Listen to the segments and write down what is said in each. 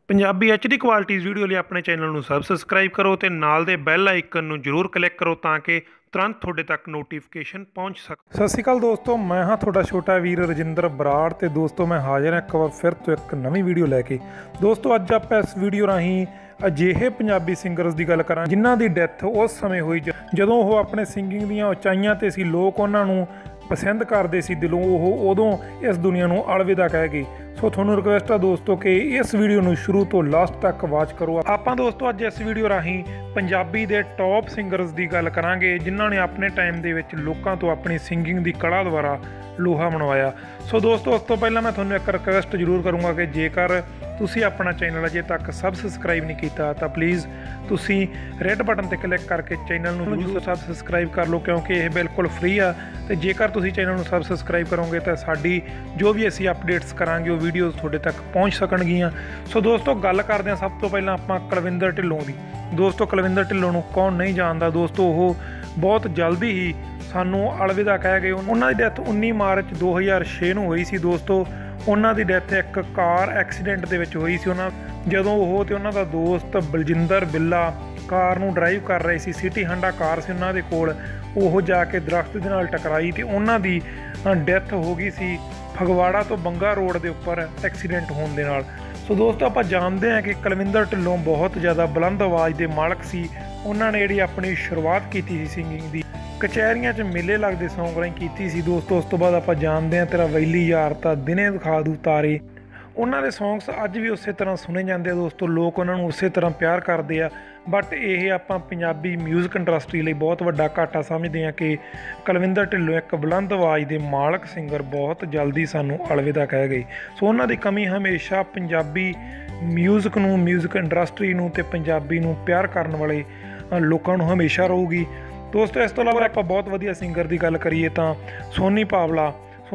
Punjabi HD qualities video ਲਈ ਆਪਣੇ channel ਨੂੰ ਸਬਸਕ੍ਰਾਈਬ ਕਰੋ ਤੇ ਨਾਲ ਦੇ ਬੈਲ ਆਈਕਨ ਨੂੰ ਜ਼ਰੂਰ ਕਲਿੱਕ ਕਰੋ ਤਾਂ ਕਿ ਤੁਰੰਤ ਤੁਹਾਡੇ ਤੱਕ ਨੋਟੀਫਿਕੇਸ਼ਨ ਪਹੁੰਚ ਸਕੇ। ਸਤਿ ਸ਼੍ਰੀ ਅਕਾਲ ਦੋਸਤੋ, ਮੈਂ ਹਾਂ ਤੁਹਾਡਾ ਛੋਟਾ ਵੀਰ ਰਜਿੰਦਰ ਬਰਾੜ ਤੇ ਦੋਸਤੋ ਮੈਂ ਹਾਜ਼ਰ ਹਾਂ ਇੱਕ ਵਾਰ ਫਿਰ ਤੋਂ ਇੱਕ ਨਵੀਂ ਵੀਡੀਓ ਲੈ ਕੇ। ਦੋਸਤੋ ਅੱਜ ਆਪਾਂ ਇਸ ਵੀਡੀਓ ਰਾਹੀਂ ਅਜਿਹੇ ਪੰਜਾਬੀ ਸਿੰਗਰਸ ਦੀ ਗੱਲ ਕਰਾਂ ਜਿਨ੍ਹਾਂ ਦੀ ਡੈਥ ਉਸ ਸਮੇਂ ਹੋਈ ਜਦੋਂ ਉਹ ਆਪਣੇ ਸਿੰਗਿੰਗ ਦੀਆਂ ਉਚਾਈਆਂ ਤੇ ਸੀ। ਲੋਕ ਉਹਨਾਂ ਨੂੰ ਪਸੰਦ ਕਰਦੇ ਸੀ ਦਿਲੋਂ, ਉਹ ਉਦੋਂ ਇਸ ਦੁਨੀਆ ਨੂੰ ਅਲਵਿਦਾ ਕਹਿ ਗਏ। ਸੋ ਤੁਹਾਨੂੰ ਰਿਕੁਐਸਟ ਆ ਦੋਸਤੋ ਕਿ ਇਸ ਵੀਡੀਓ ਨੂੰ ਸ਼ੁਰੂ ਤੋਂ ਲਾਸਟ ਤੱਕ ਵਾਚ ਕਰੋ। ਆਪਾਂ ਦੋਸਤੋ ਅੱਜ ਇਸ ਵੀਡੀਓ ਰਾਹੀਂ ਪੰਜਾਬੀ ਦੇ ਟੌਪ ਸਿੰਗਰਸ ਦੀ ਗੱਲ ਕਰਾਂਗੇ ਜਿਨ੍ਹਾਂ ਨੇ ਆਪਣੇ ਟਾਈਮ ਦੇ ਵਿੱਚ ਲੋਕਾਂ ਤੋਂ ਆਪਣੀ ਸਿੰਗਿੰਗ ਦੀ ਕਲਾ ਦੁਆਰਾ ਲੋਹਾ ਮਨਵਾਇਆ। ਸੋ ਦੋਸਤੋ ਉਸ ਤੋਂ ਪਹਿਲਾਂ ਮੈਂ ਤੁਹਾਨੂੰ ਇੱਕ ਰਿਕੁਐਸਟ ਜ਼ਰੂਰ ਕਰੂੰਗਾ ਕਿ ਜੇਕਰ ਤੁਸੀਂ ਆਪਣਾ ਚੈਨਲ ਅਜੇ ਤੱਕ ਸਬਸਕ੍ਰਾਈਬ ਨਹੀਂ ਕੀਤਾ ਤਾਂ ਪਲੀਜ਼ ਤੁਸੀਂ ਰੈੱਡ ਬਟਨ 'ਤੇ ਕਲਿੱਕ ਕਰਕੇ ਚੈਨਲ ਨੂੰ ਜ਼ਰੂਰ ਸਬਸਕ੍ਰਾਈਬ ਕਰ ਲਓ, ਕਿਉਂਕਿ ਇਹ ਬਿਲਕੁਲ ਫ੍ਰੀ ਆ। ਅਤੇ ਜੇਕਰ ਤੁਸੀਂ ਚੈਨਲ ਨੂੰ ਸਬਸਕ੍ਰਾਈਬ ਕਰੋਗੇ ਤਾਂ ਸਾਡੀ ਜੋ ਵੀ ਅਸੀਂ ਅਪਡੇਟਸ ਕਰਾਂਗੇ ਉਹ ਵੀਡੀਓਜ਼ ਤੁਹਾਡੇ ਤੱਕ ਪਹੁੰਚ ਸਕਣਗੀਆਂ। ਸੋ ਦੋਸਤੋ ਗੱਲ ਕਰਦੇ ਹਾਂ ਸਭ ਤੋਂ ਪਹਿਲਾਂ ਆਪਾਂ ਕੁਲਵਿੰਦਰ ਢਿੱਲੋਂ ਦੀ। ਦੋਸਤੋ ਕੁਲਵਿੰਦਰ ਢਿੱਲੋਂ ਨੂੰ ਕੌਣ ਨਹੀਂ ਜਾਣਦਾ। ਦੋਸਤੋ ਉਹ ਬਹੁਤ ਜਲਦੀ ਹੀ ਸਾਨੂੰ ਅਲਵਿਦਾ ਕਹਿ ਗਏ। ਉਹਨਾਂ ਦੀ ਡੈਥ 19 ਮਾਰਚ 2006 ਨੂੰ ਹੋਈ ਸੀ। ਦੋਸਤੋ ਉਹਨਾਂ ਦੀ ਡੈਥ ਇੱਕ ਕਾਰ ਐਕਸੀਡੈਂਟ ਦੇ ਵਿੱਚ ਹੋਈ ਸੀ। ਜਦੋਂ ਉਹ ਤੇ ਉਹਨਾਂ ਦਾ ਦੋਸਤ ਬਲਜਿੰਦਰ ਬਿੱਲਾ ਕਾਰ ਨੂੰ ਡਰਾਈਵ ਕਰ ਰਹੇ ਸੀ, ਸਿਟੀ ਹੰਡਾ ਕਾਰ ਸੀ ਉਹਨਾਂ ਦੇ ਕੋਲ, ਉਹ ਜਾ ਕੇ ਦਰਖਤ ਦੇ ਨਾਲ ਟਕਰਾਈ ਤੇ ਉਹਨਾਂ ਦੀ ਡੈਥ ਹੋ ਗਈ ਸੀ ਫਗਵਾੜਾ ਤੋਂ ਬੰਗਾ ਰੋਡ ਦੇ ਉੱਪਰ ਐਕਸੀਡੈਂਟ ਹੋਣ ਦੇ ਨਾਲ। ਸੋ ਦੋਸਤੋ ਆਪਾਂ ਜਾਣਦੇ ਹਾਂ ਕਿ ਕੁਲਵਿੰਦਰ ਢਿੱਲੋਂ ਬਹੁਤ ਜ਼ਿਆਦਾ ਬੁਲੰਦ ਆਵਾਜ਼ ਦੇ ਮਾਲਕ ਸੀ। ਉਹਨਾਂ ਨੇ ਜਿਹੜੀ ਆਪਣੀ ਸ਼ੁਰੂਆਤ ਕੀਤੀ ਸੀ ਸਿੰਗਿੰਗ ਦੀ, ਕਚਹਿਰੀਆਂ 'ਚ ਮੇਲੇ ਲੱਗਦੇ ਸੌਂਗ ਰਾਹੀਂ ਕੀਤੀ ਸੀ। ਦੋਸਤੋ ਉਸ ਤੋਂ ਬਾਅਦ ਆਪਾਂ ਜਾਣਦੇ ਹਾਂ ਤੇਰਾ ਵੈਲੀ ਯਾਰ ਤਾਂ ਦਿਨੇ ਦਿਖਾ ਦੂ ਤਾਰੇ। ਉਹਨਾਂ ਦੇ ਸੌਂਗਸ ਅੱਜ ਵੀ ਉਸੇ ਤਰ੍ਹਾਂ ਸੁਣੇ ਜਾਂਦੇ ਆ ਦੋਸਤੋ, ਲੋਕ ਉਹਨਾਂ ਨੂੰ ਉਸੇ ਤਰ੍ਹਾਂ ਪਿਆਰ ਕਰਦੇ ਆ। ਬਟ ਇਹ ਆਪਾਂ ਪੰਜਾਬੀ ਮਿਊਜ਼ਿਕ ਇੰਡਸਟਰੀ ਲਈ ਬਹੁਤ ਵੱਡਾ ਘਾਟਾ ਸਮਝਦੇ ਹਾਂ ਕਿ ਕੁਲਵਿੰਦਰ ਢਿੱਲੋਂ ਇੱਕ ਬੁਲੰਦ ਆਵਾਜ਼ ਦੇ ਮਾਲਕ ਸਿੰਗਰ ਬਹੁਤ ਜਲਦੀ ਸਾਨੂੰ ਅਲਵਿਦਾ ਕਹਿ ਗਏ। ਸੋ ਉਹਨਾਂ ਦੀ ਕਮੀ ਹਮੇਸ਼ਾ ਪੰਜਾਬੀ ਮਿਊਜ਼ਿਕ ਨੂੰ, ਮਿਊਜ਼ਿਕ ਇੰਡਸਟਰੀ ਨੂੰ ਅਤੇ ਪੰਜਾਬੀ ਨੂੰ ਪਿਆਰ ਕਰਨ ਵਾਲੇ ਲੋਕਾਂ ਨੂੰ ਹਮੇਸ਼ਾ ਰਹੂਗੀ। ਦੋਸਤੋ ਇਸ ਤੋਂ ਇਲਾਵਾ ਆਪਾਂ ਬਹੁਤ ਵਧੀਆ ਸਿੰਗਰ ਦੀ ਗੱਲ ਕਰੀਏ ਤਾਂ ਸੋਨੀ ਪਾਵਲਾ।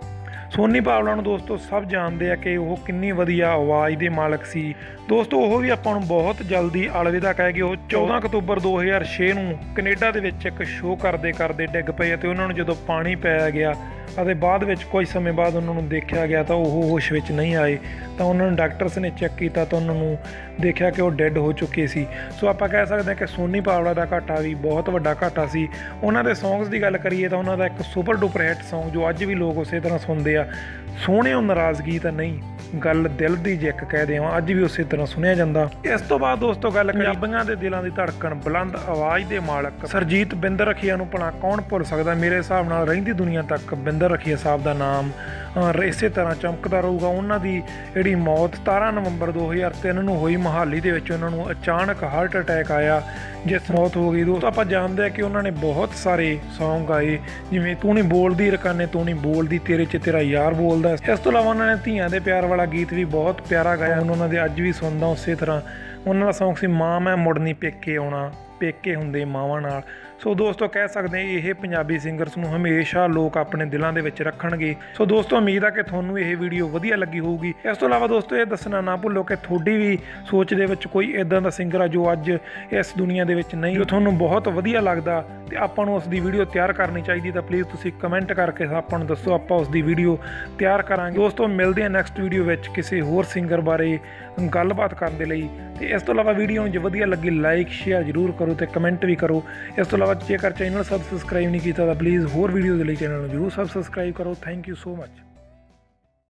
ਸੋਨੀ ਪਾਵਲਾ ਨੂੰ ਦੋਸਤੋ ਸਭ ਜਾਣਦੇ ਆ ਕਿ ਉਹ ਕਿੰਨੀ ਵਧੀਆ ਆਵਾਜ਼ ਦੇ ਮਾਲਕ ਸੀ। ਦੋਸਤੋ ਉਹ ਵੀ ਆਪਾਂ ਨੂੰ ਬਹੁਤ ਜਲਦੀ ਅਲਵਿਦਾ ਕਹਿ ਗਏ। ਉਹ 14 ਅਕਤੂਬਰ 2006 ਨੂੰ ਕੈਨੇਡਾ ਦੇ ਵਿੱਚ ਇੱਕ ਸ਼ੋਅ ਕਰਦੇ ਕਰਦੇ ਡਿੱਗ ਪਏ ਅਤੇ ਉਹਨਾਂ ਨੂੰ ਜਦੋਂ ਪਾਣੀ ਪਾਇਆ ਗਿਆ ਅਤੇ ਬਾਅਦ ਵਿੱਚ ਕੁਝ ਸਮੇਂ ਬਾਅਦ ਉਹਨਾਂ ਨੂੰ ਦੇਖਿਆ ਗਿਆ ਤਾਂ ਉਹ ਹੋਸ਼ ਵਿੱਚ ਨਹੀਂ ਆਏ। ਤਾਂ ਉਹਨਾਂ ਨੂੰ ਡਾਕਟਰਸ ਨੇ ਚੈੱਕ ਕੀਤਾ ਤਾਂ ਉਹਨਾਂ ਨੂੰ ਦੇਖਿਆ ਕਿ ਉਹ ਡੈੱਡ ਹੋ ਚੁੱਕੇ ਸੀ। ਸੋ ਆਪਾਂ ਕਹਿ ਸਕਦੇ ਹਾਂ ਕਿ ਸੋਨੀ ਪਾਵਲਾ ਦਾ ਘਾਟਾ ਵੀ ਬਹੁਤ ਵੱਡਾ ਘਾਟਾ ਸੀ। ਉਹਨਾਂ ਦੇ ਸੌਂਗਸ ਦੀ ਗੱਲ ਕਰੀਏ ਤਾਂ ਉਹਨਾਂ ਦਾ ਇੱਕ ਸੁਪਰ ਡੁਪਰ ਹਿੱਟ ਸੌਂਗ ਜੋ ਅੱਜ ਵੀ ਲੋਕ ਉਸੇ ਤਰ੍ਹਾਂ ਸੁਣਦੇ ਆ, ਸੋਹਣਿਓ ਨਾਰਾਜ਼ਗੀ ਤਾਂ ਨਹੀਂ ਗੱਲ ਦਿਲ ਦੀ ਜੇ ਇੱਕ ਕਹਿ ਦੇਵਾਂ, ਅੱਜ ਵੀ ਉਸੇ ਤਰ੍ਹਾਂ ਸੁਣਿਆ ਜਾਂਦਾ। ਇਸ ਤੋਂ ਬਾਅਦ ਦੋਸਤੋ ਗੱਲ ਪੰਜਾਬੀਆਂ ਦੇ ਦਿਲਾਂ ਦੀ ਧੜਕਣ, ਬੁਲੰਦ ਆਵਾਜ਼ ਦੇ ਮਾਲਕ ਸਰਜੀਤ ਬਿੰਦਰ ਰਖੀਆ ਨੂੰ ਭਲਾ ਕੌਣ ਭੁੱਲ ਸਕਦਾ। ਮੇਰੇ ਹਿਸਾਬ ਨਾਲ ਰਹਿੰਦੀ ਦੁਨੀਆ ਤੱਕ ਬਿੰਦਰ ਰਖੀਆ ਸਾਹਿਬ ਦਾ ਨਾਮ ਇਸੇ ਤਰ੍ਹਾਂ ਚਮਕਦਾ ਰਹੂਗਾ। ਉਹਨਾਂ ਦੀ ਜਿਹੜੀ ਮੌਤ 17 ਨਵੰਬਰ 2003 ਨੂੰ ਹੋਈ ਮੋਹਾਲੀ ਦੇ ਵਿੱਚ, ਉਹਨਾਂ ਨੂੰ ਅਚਾਨਕ ਹਾਰਟ ਅਟੈਕ ਆਇਆ ਜਿਸ ਮੌਤ ਹੋ ਗਈ। ਦੋਸਤੋ ਆਪਾਂ ਜਾਣਦੇ ਹਾਂ ਕਿ ਉਹਨਾਂ ਨੇ ਬਹੁਤ ਸਾਰੇ ਸੌਂਗ ਗਾਏ ਜਿਵੇਂ ਤੂੰ ਨਹੀਂ ਬੋਲਦੀ ਰਕਾਨੇ ਤੂੰ ਨਹੀਂ ਬੋਲਦੀ, ਤੇਰੇ 'ਚ ਤੇਰਾ ਯਾਰ ਬੋਲਦਾ। ਇਸ ਤੋਂ ਇਲਾਵਾ ਉਹਨਾਂ ਨੇ ਧੀਆਂ ਦੇ ਪਿਆਰ ਵਾਲਾ ਗੀਤ ਵੀ ਬਹੁਤ ਪਿਆਰਾ ਗਾਇਆ, ਉਹਨਾਂ ਦੇ ਅੱਜ ਵੀ ਸੁਣਦਾ ਉਸੇ ਤਰ੍ਹਾਂ। ਉਹਨਾਂ ਦਾ ਸੌਂਗ ਸੀ ਮਾਂ ਮੈਂ ਮੁੜਨੀ ਪੇਕੇ ਆਉਣਾ, ਪੇਕੇ ਹੁੰਦੇ ਮਾਵਾਂ ਨਾਲ। ਸੋ ਦੋਸਤੋ ਕਹਿ ਸਕਦੇ ਇਹ ਪੰਜਾਬੀ ਸਿੰਗਰਸ ਨੂੰ ਹਮੇਸ਼ਾ ਲੋਕ ਆਪਣੇ ਦਿਲਾਂ ਦੇ ਵਿੱਚ ਰੱਖਣਗੇ। ਸੋ ਦੋਸਤੋ ਉਮੀਦ ਆ ਕਿ ਤੁਹਾਨੂੰ ਇਹ ਵੀਡੀਓ ਵਧੀਆ ਲੱਗੀ ਹੋਊਗੀ। ਇਸ ਤੋਂ ਇਲਾਵਾ ਦੋਸਤੋ ਇਹ ਦੱਸਣਾ ਨਾ ਭੁੱਲੋ ਕਿ ਤੁਹਾਡੀ ਵੀ ਸੋਚ ਦੇ ਵਿੱਚ ਕੋਈ ਇੱਦਾਂ ਦਾ ਸਿੰਗਰ ਆ ਜੋ ਅੱਜ ਇਸ ਦੁਨੀਆ ਦੇ ਵਿੱਚ ਨਹੀਂ, ਜੋ ਤੁਹਾਨੂੰ ਬਹੁਤ ਵਧੀਆ ਲੱਗਦਾ ਅਤੇ ਆਪਾਂ ਨੂੰ ਉਸ ਦੀ ਵੀਡੀਓ ਤਿਆਰ ਕਰਨੀ ਚਾਹੀਦੀ, ਤਾਂ ਪਲੀਜ਼ ਤੁਸੀਂ ਕਮੈਂਟ ਕਰਕੇ ਆਪਾਂ ਨੂੰ ਦੱਸੋ, ਆਪਾਂ ਉਸ ਦੀ ਵੀਡੀਓ ਤਿਆਰ ਕਰਾਂਗੇ। ਦੋਸਤੋ ਮਿਲਦੇ ਹਾਂ ਨੈਕਸਟ ਵੀਡੀਓ ਵਿੱਚ ਕਿਸੇ ਹੋਰ ਸਿੰਗਰ ਬਾਰੇ ਗੱਲਬਾਤ ਕਰਨ ਦੇ ਲਈ। ਅਤੇ ਇਸ ਤੋਂ ਇਲਾਵਾ ਵੀਡੀਓ ਨੂੰ ਜੇ ਵਧੀਆ ਲੱਗੀ ਲਾਈਕ ਸ਼ੇਅਰ ਜ਼ਰੂਰ ਕਰੋ ਅਤੇ ਕਮੈਂਟ ਵੀ ਕਰੋ। ਇਸ ਤੋਂ ਇਲਾਵਾ ਜੇਕਰ ਚੈਨਲ ਸਬਸਕ੍ਰਾਈਬ ਨਹੀਂ ਕੀਤਾ ਤਾਂ ਪਲੀਜ਼ ਹੋਰ ਵੀਡੀਓਜ਼ ਲਈ ਚੈਨਲ ਨੂੰ ਜ਼ਰੂਰ ਸਬਸਕ੍ਰਾਈਬ ਕਰੋ। Thank you so much.